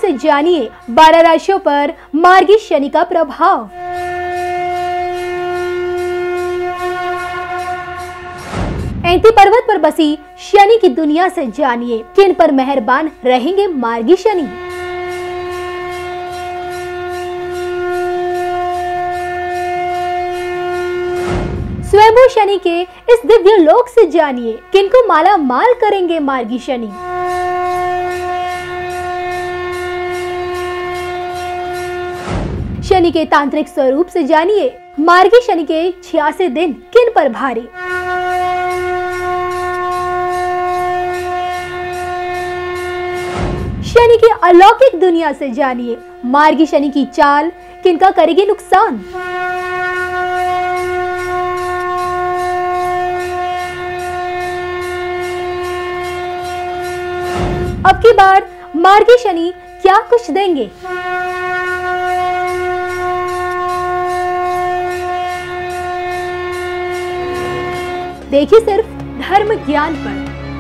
से जानिए 12 राशियों पर मार्गी शनि का प्रभाव। ऐंती पर्वत पर बसी शनि की दुनिया से जानिए किन पर मेहरबान रहेंगे मार्गी शनि। स्वयंभू शनि के इस दिव्य लोक से जानिए किनको माला माल करेंगे मार्गी शनि। शनि के तांत्रिक स्वरूप से जानिए मार्गी शनि के 86 दिन किन पर भारी। शनि की अलौकिक दुनिया से जानिए मार्गी शनि की चाल किनका करेगी नुकसान। अब की बार मार्गी शनि क्या कुछ देंगे। देखिए सिर्फ धर्म ज्ञान पर।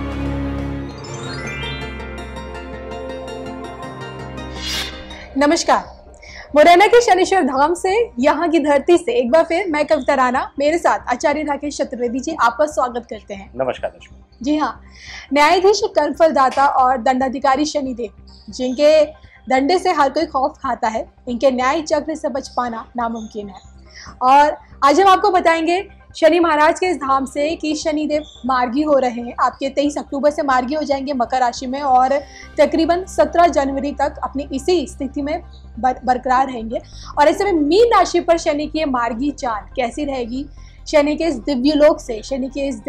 नमस्कार, मुरैना के शनिश्चर धाम से, यहाँ की धरती से एक बार फिर मैं कविता राणा, मेरे साथ आचार्य राकेश चतुर्वेदी जी आपका स्वागत करते हैं। नमस्कार दर्शकों। जी हाँ, न्यायाधीश, कर्मफलदाता और दंडाधिकारी शनिदेव, जिनके दंडे से हर कोई खौफ खाता है, इनके न्याय चक्र से बच पाना नामुमकिन है। और आज हम आपको बताएंगे शनि महाराज के इस धाम से कि शनिदेव मार्गी हो रहे हैं। आपके 23 अक्टूबर से मार्गी हो जाएंगे मकर राशि में और तकरीबन 17 जनवरी तक अपनी इसी स्थिति में बरकरार रहेंगे। और ऐसे में मीन राशि पर शनि की मार्गी चाल कैसी रहेगी, शनि के इस दिव्य लोक से, शनि के इस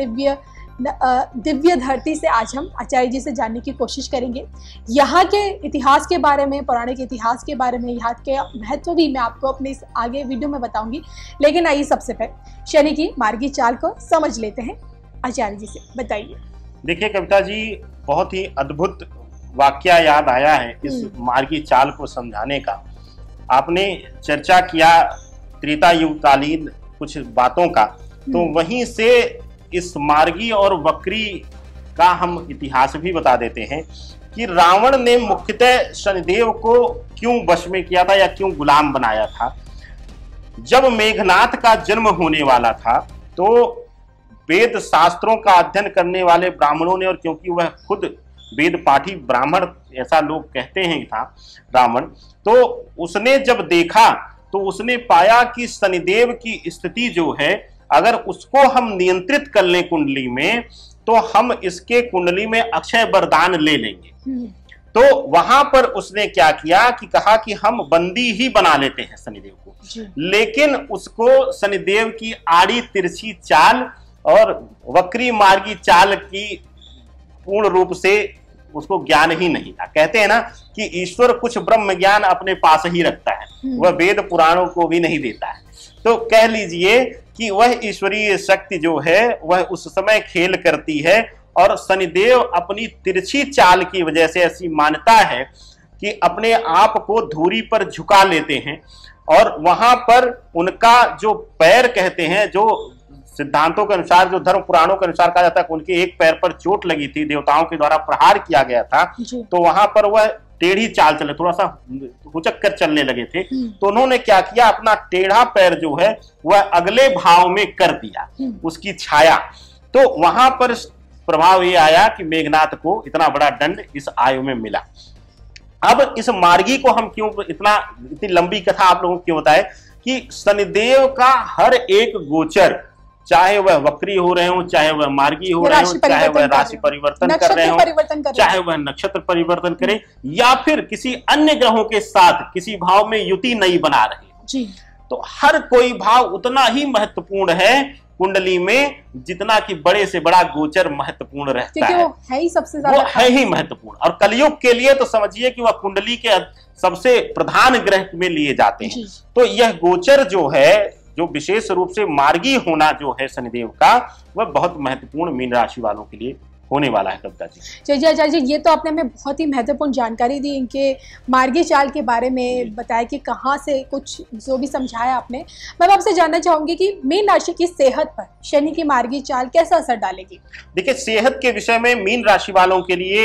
दिव्य धरती से आज हम आचार्य जी से जानने की कोशिश करेंगे। यहाँ के इतिहास के बारे में, पौराणिक इतिहास के बारे में, यहाँ के महत्व भी मैं आपको अपने इस आगे वीडियो में बताऊंगी। लेकिन आइए सबसे पहले शनि की मार्गी चाल को समझ लेते हैं। आचार्य जी से बताइए। देखिए कविता जी, बहुत ही अद्भुत वाक्या याद आया है इस मार्गी चाल को समझाने का। आपने चर्चा किया त्रेता युगकालीन कुछ बातों का, तो वहीं से इस मार्गी और वक्री का हम इतिहास भी बता देते हैं कि रावण ने मुख्यतः शनिदेव को क्यों वश में किया था या क्यों गुलाम बनाया था। जब मेघनाथ का जन्म होने वाला था तो वेद शास्त्रों का अध्ययन करने वाले ब्राह्मणों ने, और क्योंकि वह खुद वेद पाठी ब्राह्मण ऐसा लोग कहते हैं था रावण, तो उसने जब देखा तो उसने पाया कि शनिदेव की स्थिति जो है, अगर उसको हम नियंत्रित कर लें कुंडली में, तो हम इसके कुंडली में अक्षय वरदान ले लेंगे। तो वहां पर उसने क्या किया कि कहा कि हम बंदी ही बना लेते हैं शनिदेव को। लेकिन उसको शनिदेव की आड़ी तिरछी चाल और वक्री मार्गी चाल की पूर्ण रूप से उसको ज्ञान ही नहीं था। कहते हैं ना कि ईश्वर कुछ ब्रह्म ज्ञान अपने पास ही रखता है, वह वेद पुराणों को भी नहीं देता है। तो कह लीजिए कि वह ईश्वरीय शक्ति जो है वह उस समय खेल करती है, और शनिदेव अपनी तिरछी चाल की वजह से, ऐसी मान्यता है कि अपने आप को धूरी पर झुका लेते हैं, और वहां पर उनका जो पैर कहते हैं, जो सिद्धांतों के अनुसार, जो धर्म पुराणों के अनुसार कहा जाता है, उनके एक पैर पर चोट लगी थी, देवताओं के द्वारा प्रहार किया गया था, तो वहां पर वह टेढ़ी चाल चले, थोड़ा सा हुचक कर चलने लगे थे। तो उन्होंने क्या किया, अपना टेढ़ा पैर जो है वह अगले भाव में कर दिया, उसकी छाया। तो वहां पर प्रभाव ये आया कि मेघनाथ को इतना बड़ा दंड इस आयु में मिला। अब इस मार्गी को हम क्यों इतनी लंबी कथा आप लोगों को क्यों बताए कि शनिदेव का हर एक गोचर, चाहे वह वक्री हो रहे हो, चाहे वह मार्गी हो रहे हो, चाहे वह राशि परिवर्तन कर रहे हो, चाहे वह नक्षत्र परिवर्तन करे, या फिर किसी अन्य ग्रहों के साथ किसी भाव में युति नहीं बना रहे, तो हर कोई भाव उतना ही महत्वपूर्ण है कुंडली में जितना कि बड़े से बड़ा गोचर महत्वपूर्ण रहता है। वो है ही सबसे ज्यादा, वो है ही महत्वपूर्ण। और कलयुग के लिए तो समझिए कि वह कुंडली के सबसे प्रधान ग्रह में लिए जाते हैं। तो यह गोचर जो है, जो विशेष रूप से मार्गी होना जो है शनिदेव का, वह बहुत महत्वपूर्ण मीन राशि वालों के लिए होने वाला है कविता जी। चलिए आचार्य जी, ये तो आपने हमें बहुत ही महत्वपूर्ण जानकारी दी, इनके मार्गी चाल के बारे में बताया कि कहाँ से कुछ जो भी समझाया आपने। मैं आपसे जानना चाहूंगी कि मीन राशि की सेहत पर शनि की मार्गी चाल कैसा असर डालेगी? देखिए, सेहत के विषय में मीन राशि वालों के लिए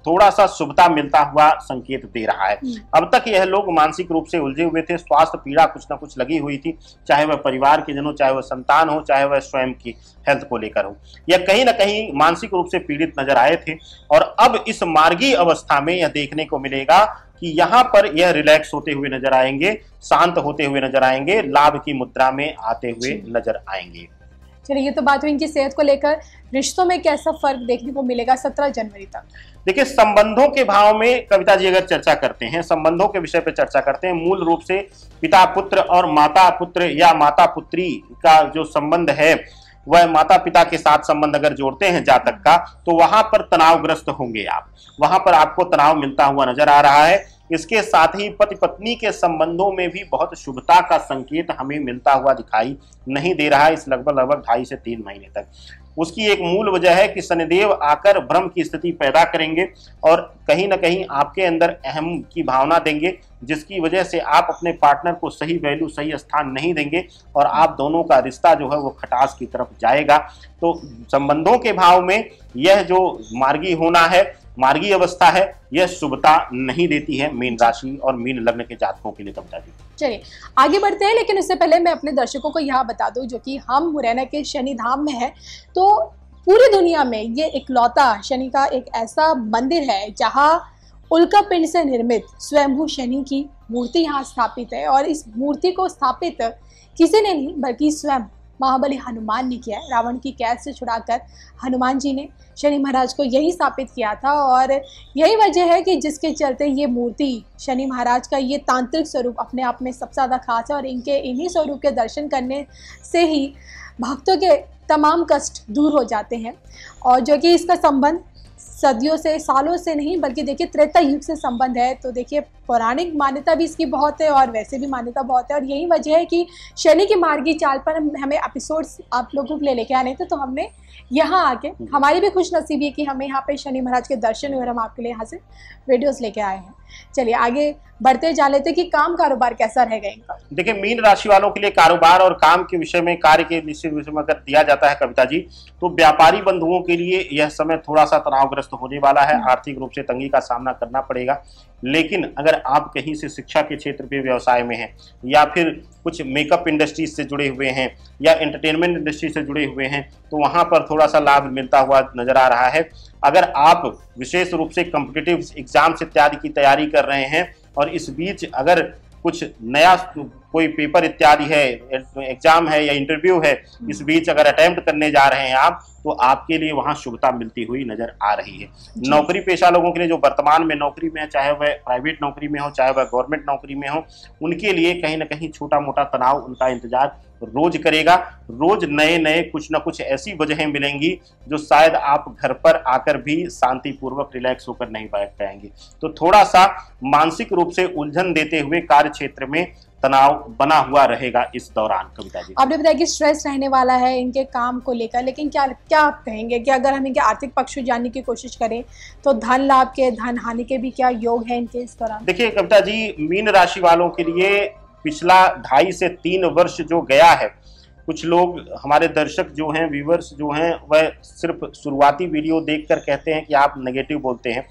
थोड़ा सा शुभता मिलता हुआ संकेत दे रहा है। अब तक यह लोग मानसिक रूप से उलझे हुए थे, स्वास्थ्य पीड़ा कुछ ना कुछ लगी हुई थी, चाहे वह परिवार के जनों, चाहे वह संतान हो, चाहे वह स्वयं की हेल्थ को लेकर हो, या कहीं ना कहीं मानसिक रूप से पीड़ित नजर आए थे। और अब इस मार्गीय अवस्था में यह देखने को मिलेगा कि यहाँ पर यह रिलैक्स होते हुए नजर आएंगे, शांत होते हुए नजर आएंगे, लाभ की मुद्रा में आते हुए नजर आएंगे। चलिए, ये तो बात हुई इनकी सेहत को लेकर। रिश्तों में कैसा फर्क देखने को मिलेगा 17 जनवरी तक? देखिए, संबंधों के भाव में कविता जी अगर चर्चा करते हैं, संबंधों के विषय पर चर्चा करते हैं, मूल रूप से पिता पुत्र और माता पुत्र या माता पुत्री का जो संबंध है वह माता पिता के साथ संबंध अगर जोड़ते हैं जातक का, तो वहां पर तनावग्रस्त होंगे आप, वहां पर आपको तनाव मिलता हुआ नजर आ रहा है। इसके साथ ही पति पत्नी के संबंधों में भी बहुत शुभता का संकेत हमें मिलता हुआ दिखाई नहीं दे रहा है इस लगभग 2.5 से 3 महीने तक। उसकी एक मूल वजह है कि शनिदेव आकर भ्रम की स्थिति पैदा करेंगे और कहीं ना कहीं आपके अंदर अहम की भावना देंगे, जिसकी वजह से आप अपने पार्टनर को सही वैल्यू, सही स्थान नहीं देंगे और आप दोनों का रिश्ता जो है वो खटास की तरफ जाएगा। तो संबंधों के भाव में यह जो मार्गी होना है, मार्गी अवस्था है, यह शुभता नहीं देती है मीन राशि और मीन लग्न के जातकों के लिए कविता जी। चलिए आगे बढ़ते हैं, लेकिन उससे पहले मैं अपने दर्शकों को यह बता दूं, जो कि हम मुरैना के शनि धाम में है, तो पूरी दुनिया में ये इकलौता शनि का एक ऐसा मंदिर है जहां उल्का पिंड से निर्मित स्वयंभू शनि की मूर्ति यहाँ स्थापित है। और इस मूर्ति को स्थापित किसी ने नहीं बल्कि स्वयं महाबली हनुमान ने किया है। रावण की कैद से छुड़ाकर हनुमान जी ने शनि महाराज को यही स्थापित किया था और यही वजह है कि जिसके चलते ये मूर्ति शनि महाराज का ये तांत्रिक स्वरूप अपने आप में सबसे ज़्यादा खास है। और इनके इन्हीं स्वरूप के दर्शन करने से ही भक्तों के तमाम कष्ट दूर हो जाते हैं। और जो कि इसका संबंध सदियों से, सालों से नहीं बल्कि देखिए त्रेता युग से संबंध है। तो देखिए पौराणिक मान्यता भी इसकी बहुत है और वैसे भी मान्यता बहुत है। और यही वजह है कि शनि की मार्गी चाल पर हमें एपिसोड्स आप लोगों के लिए लेके आने थे, तो हमने यहाँ आके, हमारी भी खुश नसीबी है कि हमें यहाँ पे शनि महाराज के दर्शन हुए और हम आपके लिए यहाँ से वीडियोस लेके आए हैं। चलिए आगे बढ़ते जा लेते कि काम कारोबार कैसा रहेगा इनका। देखिए, मीन राशि वालों के लिए कारोबार और काम के विषय में, कार्य के निश्चित विषय में अगर दिया जाता है कविता जी, तो व्यापारी बंधुओं के लिए यह समय थोड़ा सा तनावग्रस्त होने वाला है। आर्थिक रूप से तंगी का सामना करना पड़ेगा। लेकिन अगर आप कहीं से शिक्षा के क्षेत्र पे व्यवसाय में हैं, या फिर कुछ मेकअप इंडस्ट्रीज से जुड़े हुए हैं, या एंटरटेनमेंट इंडस्ट्री से जुड़े हुए हैं, तो वहां पर थोड़ा सा लाभ मिलता हुआ नजर आ रहा है। अगर आप विशेष रूप से कॉम्पिटिटिव एग्जाम्स इत्यादि की तैयारी कर रहे हैं और इस बीच अगर कुछ नया कोई पेपर इत्यादि है, एग्जाम है या इंटरव्यू है, इस बीच अगर अटेम्प्ट करने जा रहे हैं आप, तो आपके लिए वहां शुभता मिलती हुई नजर आ रही है। नौकरी पेशा लोगों के लिए जो वर्तमान में नौकरी में है, चाहे वह प्राइवेट नौकरी में हो, चाहे वह गवर्नमेंट नौकरी में हो, उनके लिए कहीं ना कहीं छोटा मोटा तनाव उनका इंतजार रोज करेगा। रोज नए नए कुछ ना कुछ ऐसी वजहें मिलेंगी जो शायद आप घर पर आकर भी शांतिपूर्वक रिलैक्स होकर नहीं बैठ पाएंगे। तो थोड़ा सा मानसिक रूप से उलझन देते हुए कार्य क्षेत्र में तनाव बना हुआ रहेगा इस दौरान कविता जी। आपने बताया कि स्ट्रेस रहने वाला है इनके काम को लेकर, लेकिन क्या क्या आप कहेंगे कि अगर हम इनके आर्थिक पक्ष को जानने की कोशिश करें तो धन लाभ के, धन हानि के भी क्या योग है इनके इस दौरान? देखिए कविता जी, मीन राशि वालों के लिए पिछला 2.5 से 3 वर्ष जो गया है, कुछ लोग हमारे दर्शक जो हैं, व्यूवर्स जो हैं, वह सिर्फ शुरुआती वीडियो देखकर कहते हैं कि आप नेगेटिव बोलते हैं,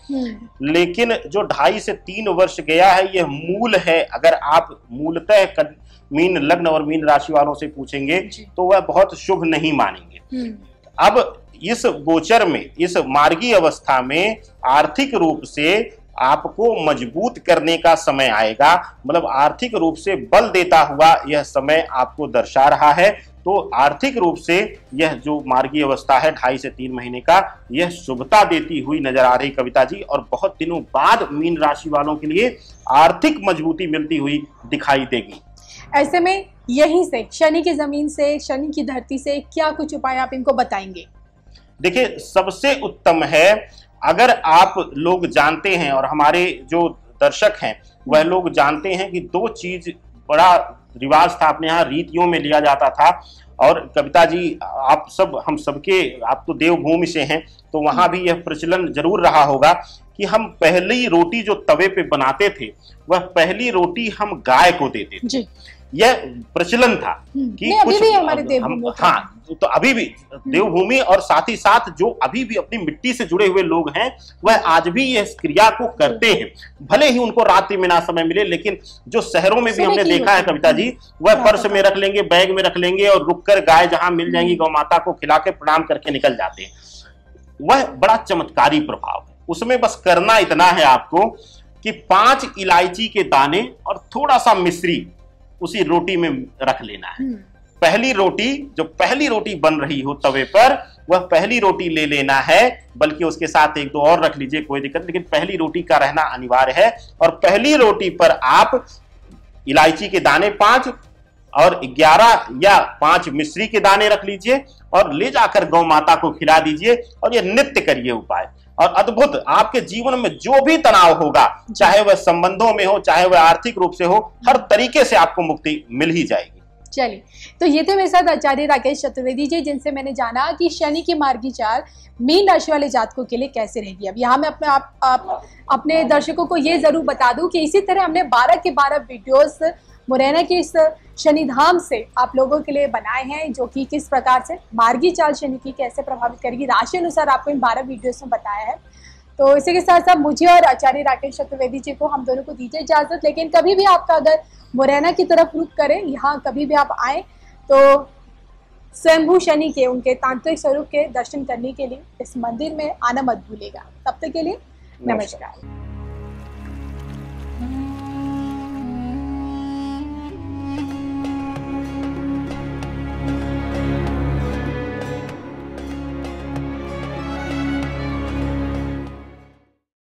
लेकिन जो 2.5 से 3 वर्ष गया है यह मूल है। अगर आप मूलतः मीन लग्न और मीन राशि वालों से पूछेंगे तो वह बहुत शुभ नहीं मानेंगे। अब इस गोचर में, इस मार्गी अवस्था में आर्थिक रूप से आपको मजबूत करने का समय आएगा, मतलब आर्थिक रूप से बल देता हुआ यह समय आपको दर्शा रहा है। तो आर्थिक रूप से यह जो मार्गी अवस्था है 2.5 से 3 महीने का, यह शुभता देती हुई नजर आ रही कविता जी। और बहुत दिनों बाद मीन राशि वालों के लिए आर्थिक मजबूती मिलती हुई दिखाई देगी। ऐसे में यहीं से शनि की जमीन से, शनि की धरती से क्या कुछ उपाय आप इनको बताएंगे? देखिए, सबसे उत्तम है, अगर आप लोग जानते हैं और हमारे जो दर्शक हैं वह लोग जानते हैं कि 2 चीज बड़ा रिवाज था अपने यहाँ, रीतियों में लिया जाता था। और कविता जी, आप सब, हम सबके, आप तो देवभूमि से हैं, तो वहां भी यह प्रचलन जरूर रहा होगा कि हम पहली रोटी जो तवे पे बनाते थे, वह पहली रोटी हम गाय को देते थे। यह प्रचलन था कि नहीं, अभी कुछ भी हमारे देवभूमि हाँ, तो अभी भी देवभूमि और साथ ही साथ जो अभी भी अपनी मिट्टी से जुड़े हुए लोग हैं वह आज भी इस क्रिया को करते हैं, भले ही उनको रात्रि में ना समय मिले। लेकिन जो शहरों में भी हमने देखा है कविता जी, वह पर्स में रख लेंगे, बैग में रख लेंगे और रुककर गाय जहां मिल जाएंगी गौ माता को खिला के प्रणाम करके निकल जाते हैं। वह बड़ा चमत्कारी प्रभाव है उसमें। बस करना इतना है आपको कि 5 इलायची के दाने और थोड़ा सा मिश्री उसी रोटी में रख लेना है। पहली रोटी, जो पहली रोटी बन रही हो तवे पर, वह पहली रोटी ले लेना है, बल्कि उसके साथ 1-2 और रख लीजिए, कोई दिक्कत, लेकिन पहली रोटी का रहना अनिवार्य है। और पहली रोटी पर आप इलायची के दाने 5 और 11 या 5 मिश्री के दाने रख लीजिए और ले जाकर गौ माता को खिला दीजिए और यह नित्य करिए उपाय। और अद्भुत, आपके जीवन में जो भी तनाव होगा, चाहे वह संबंधों में हो, चाहे वह आर्थिक रूप से हो, हर तरीके से आपको मुक्ति मिल ही जाएगी। चलिए, तो ये थे मेरे साथ आचार्य राकेश चतुर्वेदी जी, जिनसे मैंने जाना कि शनि की मार्गी चाल मीन राशि वाले जातकों के लिए कैसे रहेगी। अब यहाँ मैं अपने दर्शकों को ये जरूर बता दूं कि इसी तरह हमने 12 के 12 वीडियोस मुरैना के इस शनिधाम से आप लोगों के लिए बनाए हैं, जो कि किस प्रकार से मार्गी चाल शनि की कैसे प्रभावित करेगी, राशि अनुसार आपको इन 12 वीडियोस में बताया है। तो इसी के साथ साथ मुझे और आचार्य राकेश चतुर्वेदी जी को, हम दोनों को दीजिए इजाजत। लेकिन कभी भी आपका अगर मुरैना की तरफ रुख करें, यहाँ कभी भी आप आए तो स्वयंभू शनि के, उनके तांत्रिक स्वरूप के दर्शन करने के लिए इस मंदिर में आना मत भूलिएगा। तब तक के लिए नमस्कार।